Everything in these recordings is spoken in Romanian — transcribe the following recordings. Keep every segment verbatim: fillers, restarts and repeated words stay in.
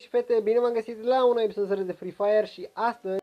Și fete, bine v-am găsit la un episod de Free Fire și astăzi...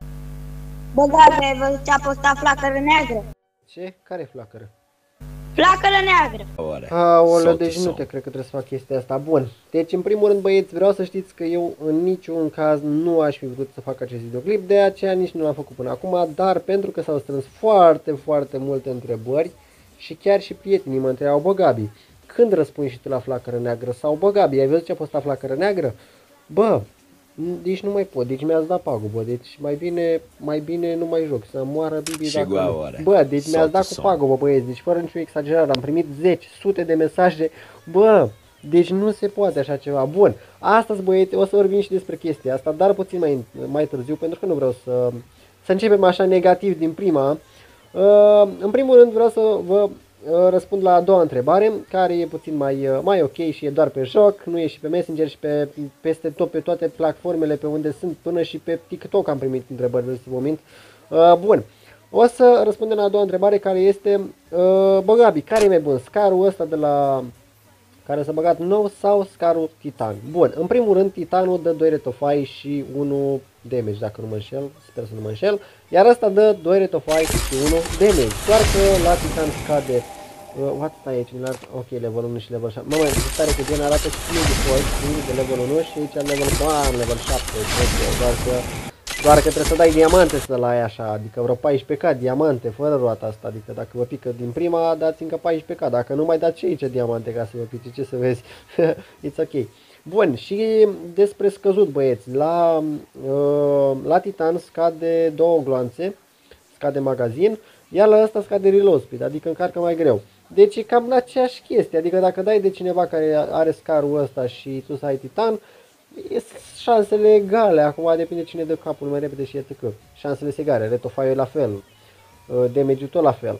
Bă, Gabe, ai văzut ce a postat flacără neagră? Ce? Care flacără? Flacără neagră! Aoleu, deci nu te cred că trebuie să fac chestia asta. Bun, deci în primul rând băieți, vreau să știți că eu în niciun caz nu aș fi putut să fac acest videoclip, de aceea nici nu l-am făcut până acum, dar pentru că s-au strâns foarte, foarte multe întrebări și chiar și prietenii mă întrebau, bă Gabi, când răspunzi și tu la flacără neagră? Sau bă Gabi, ai văzut ce a postat flacără neagră? Bă, deci nu mai pot, deci mi-ați dat pagubă, deci mai bine, mai bine nu mai joc, să moară Bibi dacă nu. Bă, deci mi-ați dat cu pagubă băieți, deci fără nicio exagerare, am primit zeci, sute de mesaje, bă, deci nu se poate așa ceva. Bun, astăzi băieți o să vorbim și despre chestia asta, dar puțin mai, mai târziu, pentru că nu vreau să, să începem așa negativ din prima. Uh, în primul rând vreau să vă răspund la a doua întrebare, care e puțin mai, mai ok și e doar pe joc, nu e și pe Messenger și pe, peste tot, pe toate platformele pe unde sunt, până și pe TikTok am primit întrebări, vreau să vă mint. Uh, bun, o să răspundem la a doua întrebare, care este, uh, bă Gabi, care e mai bun, scarul ăsta de la care s-a băgat nou sau scarul Titan? Bun, în primul rând Titanul dă doi retofai și unu damage, dacă nu mă înșel, sper să nu mă înșel, iar ăsta dă doi retofai și unu damage, doar că la Titan scade, uh, what stai aici, ok, level unu și level șapte, mă, mai stare că gen arată și de default, de level unu și aici level, bam, level șapte, doar că, doar că trebuie să dai diamante să la aia așa, adică vreo paisprezece K diamante, fără roata asta, adică dacă vă pică din prima, dați încă paisprezece K, dacă nu mai dați și aici diamante ca să vă pice, ce să vezi, it's ok. Bun, și despre scăzut băieți, la, uh, la Titan scade două gloanțe, scade magazin, iar la ăsta scade reload speed, adică încarcă mai greu. Deci e cam la aceeași chestie, adică dacă dai de cineva care are scarul ăsta și tu să ai Titan, e șansele egale, acum depinde cine dă capul mai repede și et cetera. Șansele se egale, retofaiul la fel, uh, damage-ul tot la fel.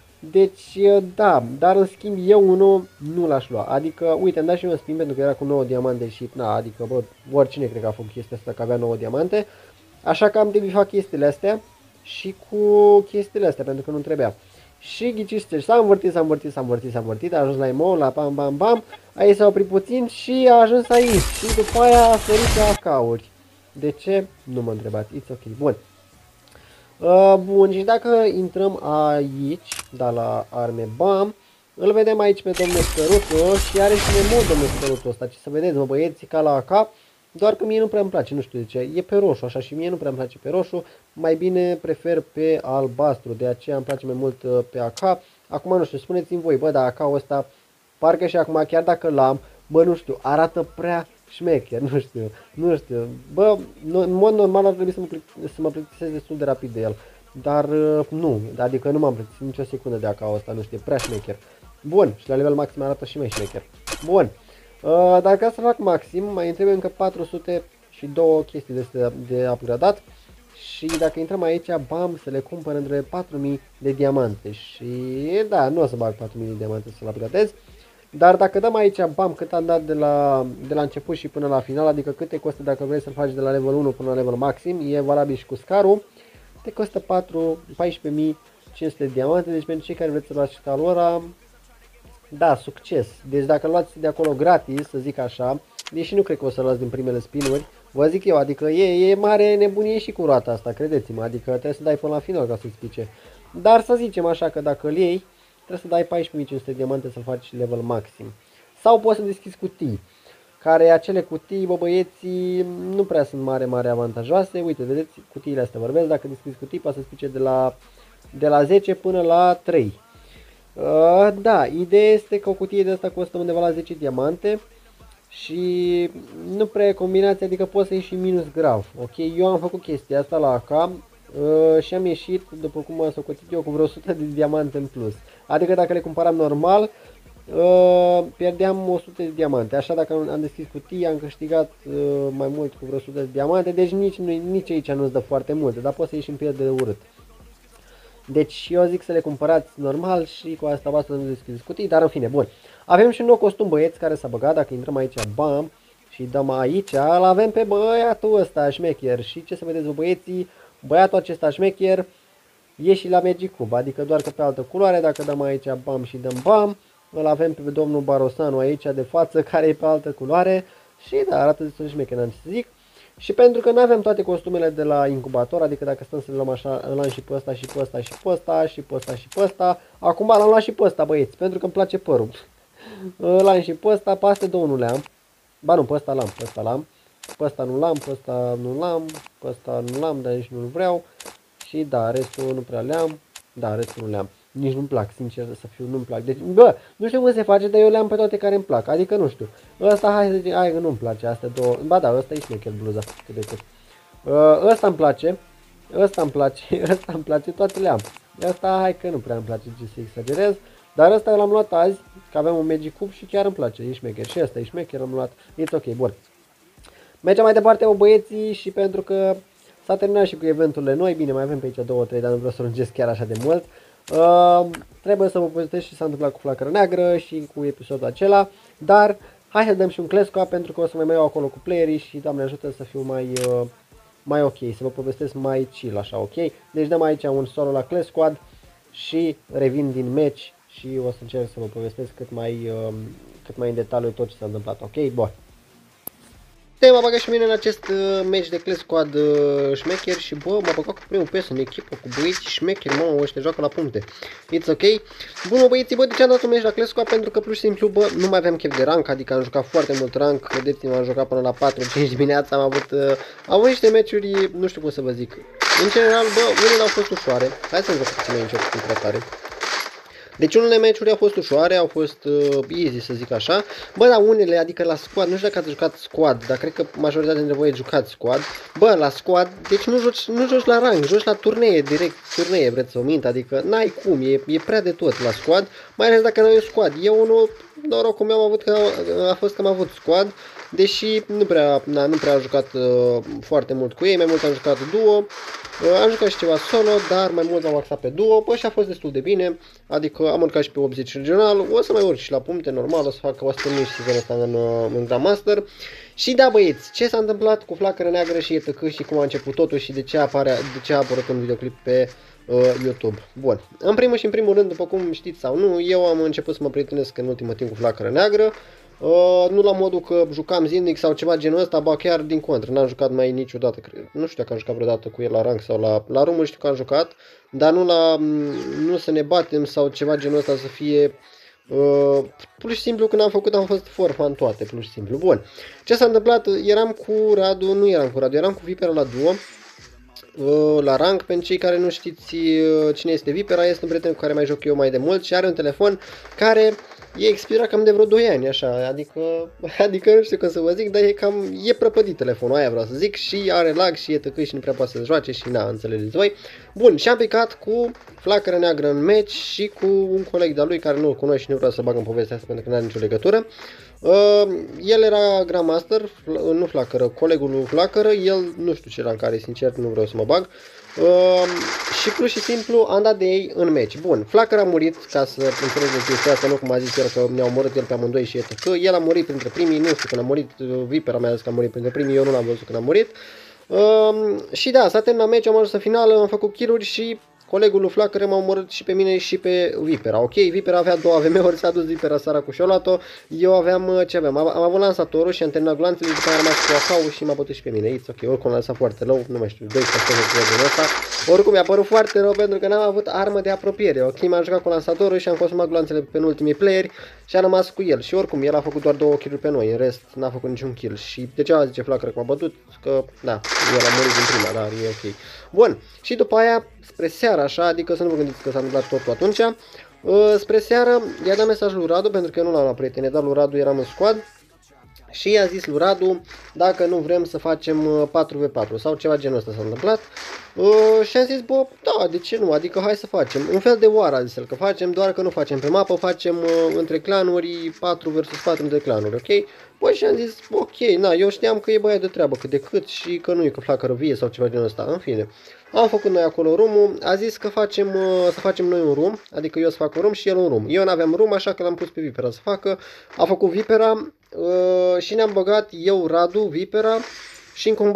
Deci, da, dar în schimb eu unul nu l-aș lua, adică, uite, am dat și eu un spin pentru că era cu nouă diamante și, na, adică, bă, oricine cred că a făcut chestia asta că avea nouă diamante, așa că am de bifat chestiile astea și cu chestiile astea, pentru că nu trebuia. Și ghiciți ce, s-a învârtit, s-a învârtit, s-a învârtit, s-a învârtit, a ajuns la emo, la bam, bam, bam, aici s-a oprit puțin și a ajuns aici și după aia a sărit pe A K-uri. De ce? Nu mă întrebați, it's ok, bun. Uh, bun, și dacă intrăm aici, da, la arme, bam, îl vedem aici pe domnul Scărutul și are și memo domnul Scărutul ăsta, ce să vedeți, mă băieți, ca la A K, doar că mie nu prea îmi place, nu știu de ce, e pe roșu, așa, și mie nu prea îmi place pe roșu, mai bine prefer pe albastru, de aceea îmi place mai mult uh, pe A K. Acum nu știu, spuneți-mi voi, bă, dar A K-ul ăsta, parcă și acum, chiar dacă l-am, bă, nu știu, arată prea șmecher, nu știu, nu știu, bă, în mod normal ar trebui să mă, să mă plictisesc destul de rapid de el, dar nu, adică nu m-am plictisit nicio secundă de A K-ul ăsta, nu știu, prea șmecher. Bun, și la level maxim arată și mai șmecher. Bun, uh, dacă să fac maxim, mai trebuie încă patru sute și două chestii de, de upgradat și dacă intrăm aici, bam, să le cumpăr între patru mii de diamante și, da, nu o să bag patru mii de diamante să-l upgradez. Dar dacă dăm aici, bam, cât am dat de la, de la început și până la final, adică cât te costă dacă vrei să-l faci de la level unu până la level maxim, e valabil și cu scarul, te costă paisprezece mii cinci sute de diamante, deci pentru cei care vreți să luați scarul ăla, da, succes. Deci dacă luați de acolo gratis, să zic așa, deși nu cred că o să luați din primele spinuri, vă zic eu, adică e, e mare nebunie și cu roata asta, credeți-mă, adică trebuie să dai până la final ca să-ți pice. Dar să zicem așa că dacă îl iei, trebuie să dai paisprezece mii cinci sute de diamante să-l faci level maxim. Sau poți să deschizi cutii, care acele cutii, bă băieții, nu prea sunt mare, mare avantajoase. Uite, vedeți, cutiile astea vorbesc, dacă deschizi cutii, poate să-ți pice de la, de la zece până la trei. Uh, da, ideea este că o cutie de asta costă undeva la zece diamante și nu prea e combinație, adică poți să ieși și minus grav. Ok, eu am făcut chestia asta la A K. Uh, și am ieșit, după cum am socotit eu, cu vreo o sută de diamante în plus. Adică dacă le cumpăram normal, uh, pierdeam o sută de diamante. Așa dacă am deschis cutii, am câștigat uh, mai mult cu vreo o sută de diamante. Deci nici, nici aici nu-ți dă foarte multe, dar poți să ieși în pierd de urât. Deci eu zic să le cumpărați normal și cu asta basta să nu deschideți cutii, dar în fine, bun. Avem și un nou costum băieți care s-a băgat, dacă intrăm aici, bam, și dăm aici, îl avem pe băiatul ăsta șmecher. Și ce să vedeți băieții, băiatul acesta șmecher e și la Magic Cube, adică doar că pe altă culoare. Dacă dăm aici bam și dăm bam, îl avem pe domnul Barosanu aici de față care e pe altă culoare Și da, arată destul de șmecher, n-am ce să zic. Și pentru că nu aveam toate costumele de la incubator, adică dacă stăm să le luăm așa, îl am și pe ăsta, și pe ăsta, și pe ăsta, și pe ăsta, și pe ăsta. Acum l-am luat și pe ăsta, băieți, pentru că îmi place părul. Îl am și pe ăsta, pe astea două nu le-am. Ba nu, pe ăsta l-am, pe ăsta l-am. Pe ăsta nu l-am, pe ăsta nu l-am, pe ăsta nu l-am, dar nici nu-l vreau. Și da, restul nu prea le-am. Da, restul nu le-am. Nici nu-mi plac, sincer să fiu, nu-mi plac. Deci, bă, nu știu cum se face, dar eu le-am pe toate care îmi plac. Adică, nu știu. Ăsta, hai să zic, hai că nu-mi place, astea două. Ba da, ăsta e șmecher bluza, cât de cât. Ăsta îmi place. Ăsta îmi place, ăsta îmi place, toate le-am. Ăsta, hai că nu prea îmi place, ce să exagerez. Dar ăsta l-am luat azi, că aveam un Magic Cube și chiar îmi place, e șmecher. Și ăsta e șmecher, am luat, it's ok, bun. Mergem mai departe cu băieții și pentru că s-a terminat și cu eventurile noi, bine, mai avem pe aici două trei, dar nu vreau să lungesc chiar așa de mult. Uh, trebuie să vă povestesc și s-a întâmplat cu Flacără Neagră și cu episodul acela, dar hai să dăm și un Clash Squad pentru că o să mai mai iau acolo cu playerii și Doamne ajută să fiu mai, uh, mai ok, să vă povestesc mai chill așa, ok? Deci dăm aici un solo la Clash Squad și revin din match și o să încerc să vă povestesc cât mai, uh, cât mai în detaliu tot ce s-a întâmplat, ok? Bun. Te mă bagă și mine în acest uh, match de Clash Squad uh, șmecher și bă, m-a băgat cu primul pes în echipă cu băieții șmecheri, mamă, ăștia joacă la puncte. It's ok. Bun, mă, băieții, bă, de ce am dat un match la Clash Squad? Pentru că pur și simplu, bă, nu mai aveam chef de rank, adică am jucat foarte mult rank, credeți-mă, am jucat până la patru cinci dimineața, am avut, uh, am avut niște meciuri, nu știu cum să vă zic. În general, bă, unele au fost ușoare, hai să-mi joc puțin mai încet cu tratare. Deci unele meciuri au fost ușoare, au fost uh, easy să zic așa. Bă, dar unele, adică la squad, nu știu dacă ați jucat squad, dar cred că majoritatea dintre voi jucați squad. Bă, la squad, deci nu joci, nu joci la rank, joci la turnee, direct turnee, vreți să o mint, adică n-ai cum, e, e prea de tot la squad, mai ales dacă nu ai squad. Eu unul, norocul meu am avut că a fost că am avut squad, deși nu prea, na, nu prea am jucat uh, foarte mult cu ei, mai mult am jucat duo. Am jucat și ceva solo, dar mai mult m-am axat pe duo, bă, și a fost destul de bine, adică am urcat și pe optzeci regional, o să mai urc și la puncte, normal, o să fac o să termin și sezonul ăsta în, în Grandmaster. Și da, băieți, ce s-a întâmplat cu Flacără Neagră și etc și cum a început totul și de ce, apare, de ce a apărut un videoclip pe uh, YouTube. Bun, în primul și în primul rând, după cum știți sau nu, eu am început să mă prietenesc în ultimul timp cu Flacără Neagră. Uh, nu la modul că jucam zilnic sau ceva genul ăsta, ba chiar din contră, n-am jucat mai niciodată, cred. Nu știu dacă am jucat vreodată cu el la rank sau la, la rumuri, știu că am jucat, dar nu la, nu să ne batem sau ceva genul ăsta să fie, uh, pur și simplu când am făcut am fost for fan toate, pur și simplu. Bun, ce s-a întâmplat, eram cu Radu, nu eram cu Radu, eram cu Vipera la duo, uh, la rank, pentru cei care nu știți uh, cine este Vipera, este un prieten cu care mai joc eu mai de mult și are un telefon care e expirat cam de vreo doi ani, așa, adică, adică nu știu cum să vă zic, dar e cam, e prăpădit telefonul, aia vreau să zic, și are lag și e tăcâi și nu prea poate să joace și na, înțelegeți voi. Bun, și am picat cu Flacără Neagră în match și cu un coleg de-a lui care nu-l cunoaște și nu vreau să bag în povestea asta pentru că nu are nicio legătură. Uh, el era Grandmaster, nu Flacără, colegul lui Flacără, el nu știu ce rank are, sincer, nu vreau să mă bag. Uh, și plus și simplu am dat de ei în meci. Bun, Flacără a murit, ca să înțelegeți chestia asta, nu cum a zis el că ne-au omorât el pe amândoi și etc. Că el a murit printre primii, nu știu când a murit, Vipera mi-a zis că a murit printre primii, eu nu l-am văzut când a murit. Uh, și da, s-a terminat meciul, am ajuns în finală, am făcut kill-uri și colegul lui Flacără m-a omorât și pe mine și pe Vipera. Ok, Vipera avea două A V M-uri, s-a dus Vipera sara cu și-o luat-o. Eu aveam, ce aveam? Am, am avut lansatorul și am terminat glanțele, după aia am rămas cu A K-ul și m-a bătut și pe mine. It's ok, oricum l-a lăsat foarte rău, nu mai știu, doisprezece de ăsta. Oricum mi-a părut foarte rău pentru că n-am avut armă de apropiere. Ok, m-am jucat cu lansatorul și am consumat glanțele pe penultimii playeri și am rămas cu el. Și oricum, el a făcut doar două kill-uri pe noi, în rest n-a făcut niciun kill. Și de ce a zice Flacără că m-a bătut? Că, da, el a murit din prima, dar e ok. Bun, și după aia, spre seara așa, adică să nu vă gândiți că s-a întâmplat totul atunci, uh, spre seară i-a dat mesaj lui Radu, pentru că eu nu l-am la prietene, dar lui Radu eram în squad. Și i-a zis lui Radu dacă nu vrem să facem patru v patru sau ceva genul ăsta s-a întâmplat. Uh, și am zis, bă, da, de ce nu, adică hai să facem. Un fel de oară a zis el că facem, doar că nu facem pe mapă, facem uh, între clanuri, patru versus patru între clanuri, ok? Bă, și am zis, ok, na, eu știam că e băiat de treabă cât de cât și că nu e că Flacără vie sau ceva genul ăsta, în fine. Am făcut noi acolo room-ul, a zis că facem, uh, să facem noi un room, adică eu să fac un room și el un room. Eu n-aveam room, așa că l-am pus pe Vipera să facă, a făcut Vipera uh, și ne-am băgat eu, Radu, Vipera și încă un băiat.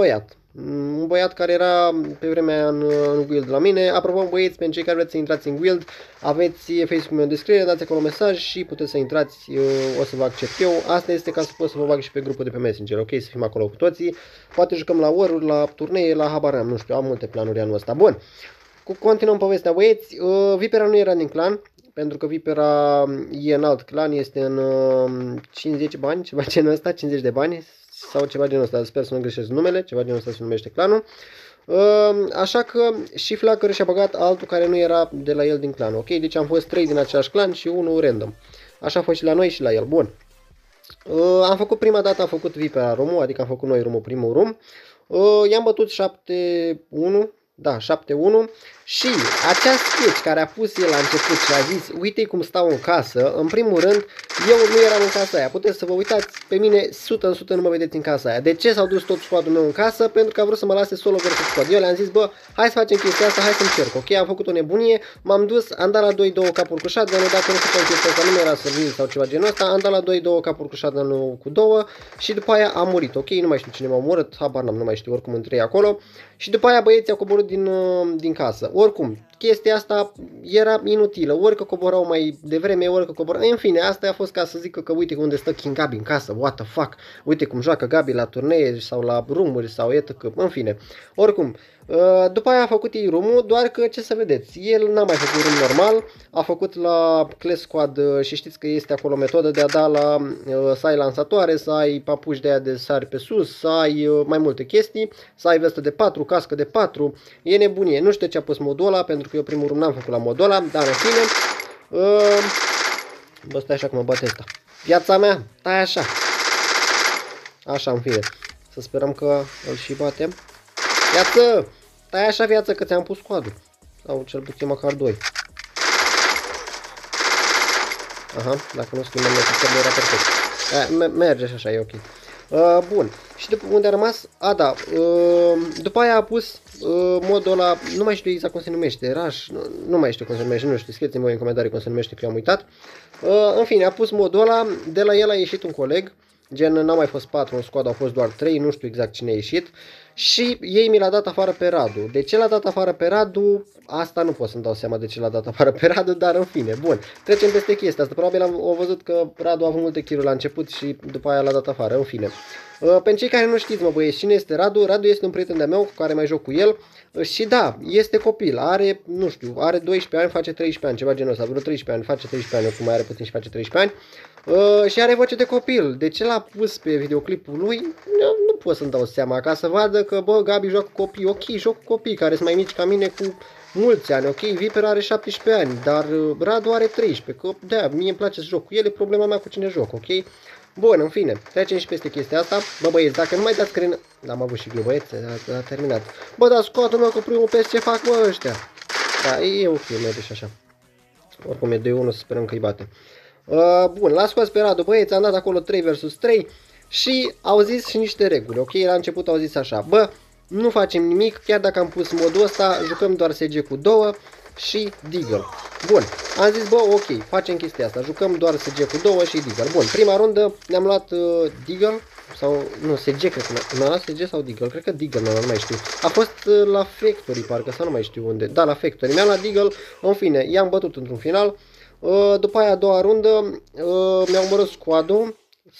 Un băiat care era pe vremea aia în, în guild la mine. Apropo, băieți, pentru cei care vreți să intrați în guild, aveți Facebook-ul meu în descriere, dați acolo mesaj și puteți să intrați, o să vă accept eu. Asta este ca să pot să vă bag și pe grupul de pe Messenger, ok? Să fim acolo cu toții. Poate jucăm la war-uri, la turnee, la habar n-am, nu știu, am multe planuri anul ăsta. Bun, continuăm povestea, băieți. Vipera nu era din clan, pentru că Vipera e în alt clan, este în cincizeci bani, ceva genul ăsta, cincizeci de bani. Sau ceva genul ăsta, sper să nu greșesc numele, ceva genul ăsta se numește clanul. Așa că și Flacăr și-a băgat altul care nu era de la el din clan, ok? Deci am fost trei din același clan și unul random. Așa a fost și la noi și la el, bun. Am făcut prima dată, am făcut Vipera Romu, adică am făcut noi Romu primul rum. I-am bătut șapte unu, da, șapte unu. Și acea sketch care a pus el la început și a zis, uite cum stau în casă, în primul rând, eu nu eram în casa aia. Puteți să vă uitați pe mine, sută în sută nu mă vedeți în casa aia. De ce s-au dus tot squadul meu în casă? Pentru că a vrut să mă lase solo versus squad. Eu le-am zis, bă, hai să facem chestia asta, hai să încerc, ok? Am făcut o nebunie, m-am dus, am dat la doi două capuri cu shotgun, dacă nu făceam chestia asta, nu mi era să vin sau ceva genul ăsta, am dat la doi două capuri cu shotgun cu două și după aia am murit, ok? Nu mai știu cine m-a omorât, habar n-am, nu mai știu, oricum în trei acolo. Și după aia băieții au coborât din, din casă. Oricum, chestia asta era inutilă, ori că coborau mai devreme, ori că coborau, în fine, asta a fost ca să zică că uite unde stă King Gabi în casă, what the fuck, uite cum joacă Gabi la turnee sau la rumuri sau et cetera, în fine, oricum, după aia a făcut ei rumul, doar că ce să vedeți, el n-a mai făcut rum normal, a făcut la Clash Squad și știți că este acolo metodă de a da la, să ai lansatoare, să ai papuși de aia de sari pe sus, să ai mai multe chestii, să ai vestă de patru, cască de patru, e nebunie, nu știu ce a pus modul ăla, pentru că eu primul rum n-am făcut la modul ăla, dar în fine, bă, stai așa că mă bate ăsta, viața mea, stai așa, așa în fine, să sperăm că îl și batem, viață! Stai așa, viață, că ți-am pus coadul. Sau cel puțin măcar doi. Aha, dacă nu schimbăm necesarul era perfect. Merge și așa, e ok. Uh, bun. Și după unde a rămas? A, da. Uh, după aia a pus uh, modul ăla, nu mai știu exact cum se numește, Rush, nu, nu mai știu cum se numește, nu știu, scrieți-mi voi în comentarii cum se numește, că eu am uitat. Uh, în fine, a pus modul ăla, de la el a ieșit un coleg. Gen, n-au mai fost patru în squad, au fost doar trei, nu știu exact cine a ieșit. Și ei mi l-a dat afară pe Radu. De ce l-a dat afară pe Radu? Asta nu pot să-mi dau seama de ce l-a dat afară pe Radu, dar în fine, bun. Trecem peste chestia asta. Probabil am au văzut că Radu a avut multe kill-uri la început și după aia l-a dat afară, în fine. Uh, pentru cei care nu știți, mă băieți, cine este Radu? Radu este un prieten de-a meu cu care mai joc cu el. Uh, și da, este copil, are, nu știu, are doisprezece ani, face treisprezece ani, ceva genul ăsta, vreo treisprezece ani, face treisprezece ani, cum mai are puțin și face treisprezece ani. Uh, și are voce de copil. De ce l-a pus pe videoclipul lui? Nu, nu pot să-mi dau seama, ca să vadă că, bă, Gabi joacă cu copii. Ok, joc cu copii care sunt mai mici ca mine cu mulți ani, ok? Viper are șaptesprezece ani, dar uh, Radu are treisprezece, că da, mie îmi place să joc cu el, e problema mea cu cine joc, ok? Bun, în fine, trecem și peste chestia asta. Bă, băieți, dacă nu mai dați cren... Da, am avut și glu, băieți, a, a terminat. Bă, dar scoată-mă cu primul pe ce fac, bă, ăștia. Da, e ok, merge și așa. Oricum e doi unu, să sperăm că îi bate. Uh, bun, l-a scos pe Radu, băieți, am dat acolo trei versus trei și au zis și niște reguli, ok? La început au zis așa, bă, nu facem nimic, chiar dacă am pus modul ăsta, jucăm doar S G cu două și Deagle. Bun, am zis, bă, ok, facem chestia asta, jucăm doar S G cu două și Deagle. Bun, prima rundă ne-am luat uh, Deagle, sau, nu, S G, cred că n-a luat S G sau Deagle, cred că Deagle, nu, nu mai știu. A fost uh, la Factory, parcă, sau nu mai știu unde, da, la Factory, mi-am luat Deagle, în fine, i-am bătut într-un final. Uh, după aia a doua rundă uh, mi-au omorât squad-ul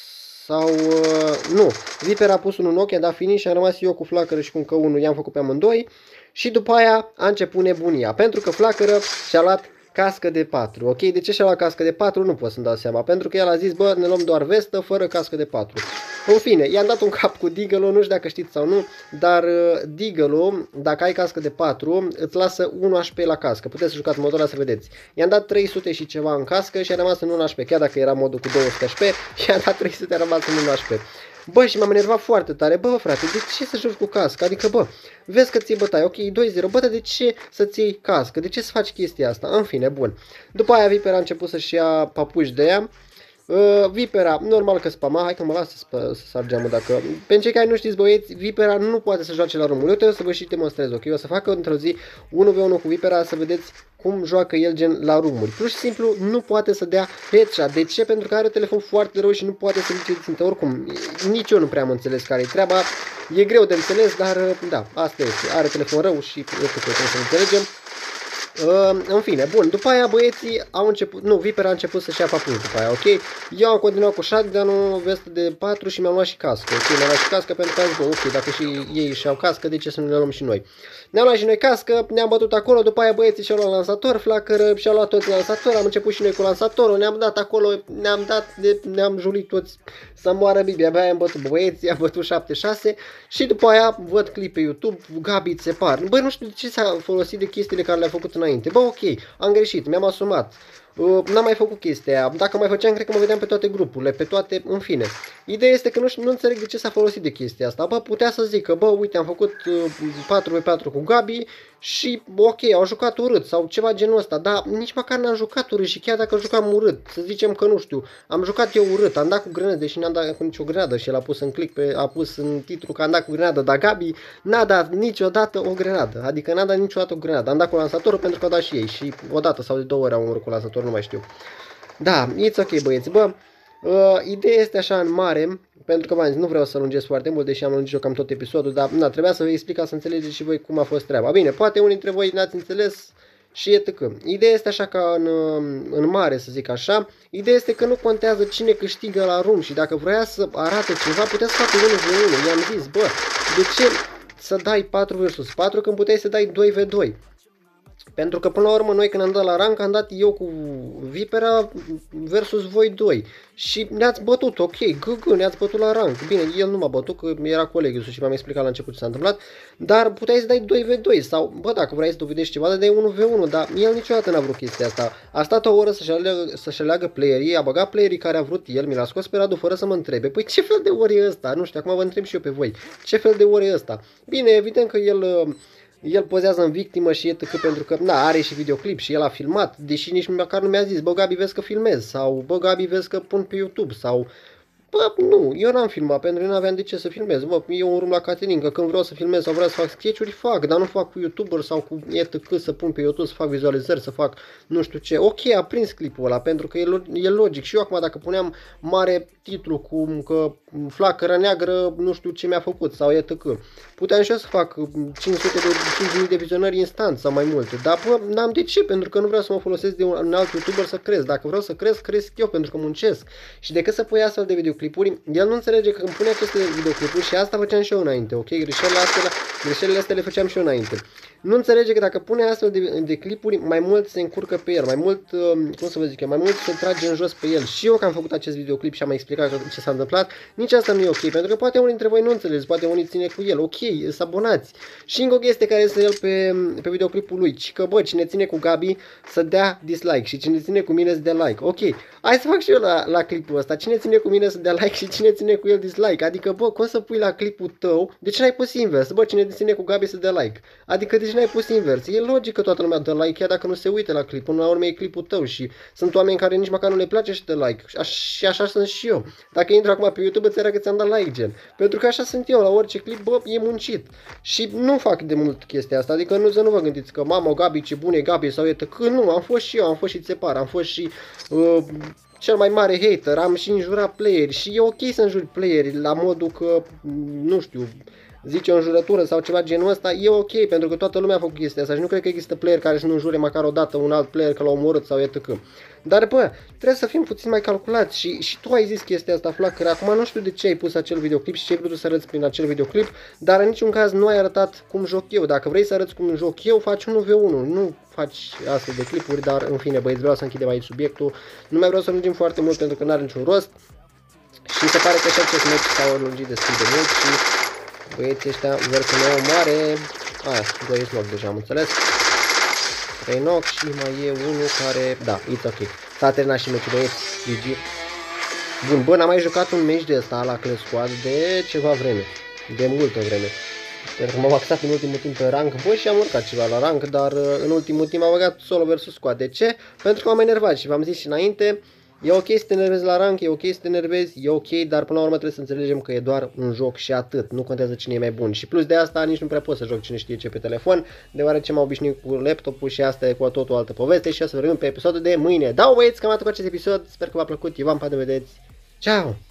sau uh, nu, Viper a pus unul în ochi, a dat finish și am rămas eu cu Flacără și cu încă unul, i-am făcut pe amândoi și după aia a început nebunia, pentru că Flacără și-a luat cască de patru, ok? De ce și-a luat cască de patru? Nu pot să-mi dau seama, pentru că el a zis, bă, ne luăm doar vestă fără cască de patru. În fine, i-am dat un cap cu Deagle-ul, nu știu dacă știți sau nu, dar uh, Deagle-ul, dacă ai cască de patru, îți lasă unu H P la cască. Puteți să jucați modul ăla să vedeți. I-am dat trei sute și ceva în cască și a rămas în unu H P. Chiar dacă era modul cu două sute H P, i-am dat trei sute, a rămas în unu H P. Bă, și m-am enervat foarte tare. Bă, frate, de ce să joci cu cască? Adică, bă, vezi că ți-e bătaie, ok, doi zero, bă, dar de ce să-ți iei cască? De ce să faci chestia asta? În fine, bun. După aia Viper a început să-și ia papuși de ea. Uh, Vipera, normal că spama, hai că mă las să, să sar geamul dacă... Pentru cei care nu știți băieți, Vipera nu poate să joace la rumul. Eu trebuie să vă și demonstrez, ok? O să fac într-o zi unu v unu cu Vipera să vedeți cum joacă el gen la rumuri. Pur și simplu nu poate să dea headshot. De ce? Pentru că are un telefon foarte rău și nu poate să zice țintă. Oricum, nici eu nu prea am înțeles care e treaba. E greu de înțeles, dar da, asta este. Are telefon rău și e că trebuie să înțelegem. Uh, în fine, bun, după aia băieții au început, nu, Viper a început să-și ia papuci după aia, ok? Eu am continuat cu shotgun-ul, vestă de patru și mi-am luat și cască, ok? Mi-am luat și cască pentru că am zis, bă, ok, dacă și ei și-au cască, de ce să nu le luăm și noi? Ne-am luat și noi cască, ne-am bătut acolo, după aia băieții și-au luat lansator, flacără, și-au luat toți lansator, am început și noi cu lansatorul, ne-am dat acolo, ne-am dat, ne-am julit toți să moară Bibi, abia am bătut băieții, am bătut șapte șase și după aia văd clip pe YouTube, Gabi îți separ. Băi, nu știu de ce s-a folosit de chestiile care le-a făcut înainte. Bă, ok, am greșit, mi-am asumat. Uh, n-am mai făcut chestia aia. Dacă mai făceam, cred că mă vedeam pe toate grupurile, pe toate, în fine. Ideea este că nu, știu, nu înțeleg de ce s-a folosit de chestia asta. Bă, putea să zică, bă, uite, am făcut uh, patru pe patru cu Gabi și, ok, au jucat urât sau ceva genul ăsta, dar nici măcar n-am jucat urât și chiar dacă jucam urât, să zicem că nu știu, am jucat eu urât, am dat cu grenade, deși n-am dat cu nicio grenadă și el a pus în click, pe, a pus în titlu că am dat cu grenadă, dar Gabi n-a dat niciodată o grenadă, adică n-a dat niciodată o grenadă, am dat cu lansatorul pentru că au dat și ei și odată sau de două ori am omorât cu lansatorul, nu mai știu. Da, it's ok băieți, bă, uh, ideea este așa în mare, pentru că v-am zis, nu vreau să lungesc foarte mult, deși am lungit cam tot episodul, dar na, trebuia să vă explic ca să înțelegeți și voi cum a fost treaba. Bine, poate unii dintre voi n-ați înțeles și etc. Ideea este așa ca în, în mare, să zic așa, ideea este că nu contează cine câștigă la rum și dacă vrea să arate ceva, putea să facă unu v unu. I-am zis, bă, de ce să dai patru versus patru când puteai să dai doi v doi? Pentru că până la urmă noi când am dat la rank am dat eu cu Vipera versus voi doi și ne-ați bătut, ok, gg, ne-ați bătut la rank. Bine, el nu m-a bătut că era colegul și mi-am explicat la început ce s-a întâmplat, dar puteai să dai doi v doi sau, bă, dacă vrei să dovedești ceva, dai unu v unu, dar el niciodată n-a vrut chestia asta. A stat o oră să-și aleagă, să-și aleagă playerii, a băgat playerii care a vrut el, mi l-a scos pe Radu fără să mă întrebe. Păi ce fel de ori e ăsta? Nu știu, acum vă întreb și eu pe voi. Ce fel de ori e ăsta? Bine, evident că el... El pozează în victimă și etc. Pentru că, na, are și videoclip și el a filmat, deși nici măcar nu mi-a zis, bă, Gabi, vezi că filmez, sau, bă, Gabi, vezi că pun pe YouTube, sau, bă, nu, eu n-am filmat, pentru că nu aveam de ce să filmez, bă, eu un rum la Caterin, că când vreau să filmez sau vreau să fac sketch-uri, fac, dar nu fac cu YouTuber sau cu etc. Să pun pe YouTube, să fac vizualizări, să fac nu știu ce, ok, a prins clipul ăla, pentru că e, e logic și eu acum dacă puneam mare titlu cum că flacără neagră, nu știu ce mi-a făcut, sau etc. Puteam și eu să fac cinci sute de cinci mii de vizionări instant sau mai multe, dar bă, n-am de ce, pentru că nu vreau să mă folosesc de un, un alt YouTuber să cresc, dacă vreau să cresc, cresc eu, pentru că muncesc și decât să pui astfel de videoclipuri, el nu înțelege că când pune aceste videoclipuri și asta făceam și eu înainte, ok, greșelile astea, greșelile astea le făceam și eu înainte. Nu înțelege că dacă pune astfel de, de clipuri, mai mult se încurcă pe el, mai mult, cum să vă zic eu, mai mult se trage în jos pe el. Și eu că am făcut acest videoclip și am explicat ce s-a întâmplat, nici asta nu e ok, pentru că poate unii dintre voi nu înțelegeți, poate unii ține cu el, ok, să abonați. Și încă o chestie care este el pe, pe videoclipul lui, și că bă, cine ține cu Gabi să dea dislike și cine ține cu mine să dea like, ok, hai să fac și eu la, la clipul ăsta, cine ține cu mine să dea like și cine ține cu el dislike, adică bă, cum să pui la clipul tău, de ce n-ai pus invers, bă, cine ține cu Gabi să dea like, adică de ce n-ai pus invers, e logic că toată lumea dă like, chiar dacă nu se uite la clip, până la urmă e clipul tău și sunt oameni care nici măcar nu le place și dă like, și așa sunt și eu, dacă intru acum pe YouTube îți arată că ți-am dat like gen, pentru că așa sunt eu, la orice clip, bă, e muncit și nu fac de mult chestia asta, adică nu, să nu vă gândiți că mamă, Gabi, ce bune Gabi sau iată, că nu, am fost și eu, am fost și țepar, am fost și uh, cel mai mare hater, am și înjurat playeri și e ok să înjuri playeri la modul că, nu știu, zice o înjurătură sau ceva genul ăsta, e ok, pentru că toată lumea a făcut chestia asta și nu cred că există player care să nu înjure măcar o dată un alt player că l-a omorât sau etc. Dar bă, trebuie să fim puțin mai calculați și, și tu ai zis chestia asta, Flacăre, acum nu știu de ce ai pus acel videoclip și ce ai vrut să arăți prin acel videoclip, dar în niciun caz nu ai arătat cum joc eu. Dacă vrei să arăți cum joc eu, faci unu v unu, nu faci astfel de clipuri, dar în fine băieți, vreau să închidem aici subiectul, nu mai vreau să lungim foarte mult pentru că nu are niciun rost și se pare că și acest match s-a lungit destul de mult și băieții ăștia vor să ne iau mare, aia, doi knock deja, am înțeles, trei knock și mai e unul care, da, it's ok, s-a terminat și meciul băieți, G G. Bun, bă, n-am mai jucat un match de ăsta la Clash Squad de ceva vreme, de multă vreme, pentru că m-am axat în ultimul timp pe rank, bă, și am urcat ceva la rank, dar în ultimul timp am băgat solo versus squad. De ce? Pentru că m-am enervat și v-am zis și înainte, E ok să te enervezi la rank, e ok să te enervezi, e ok, dar până la urmă trebuie să înțelegem că e doar un joc și atât, nu contează cine e mai bun. Și plus de asta nici nu prea pot să joc cine știe ce pe telefon, deoarece m-am obișnuit cu laptopul și asta e cu o totul altă poveste și o să vorbim pe episodul de mâine. Da, băieți, cam atât cu acest episod, sper că v-a plăcut, eu v-am pa de vedeți, ceau!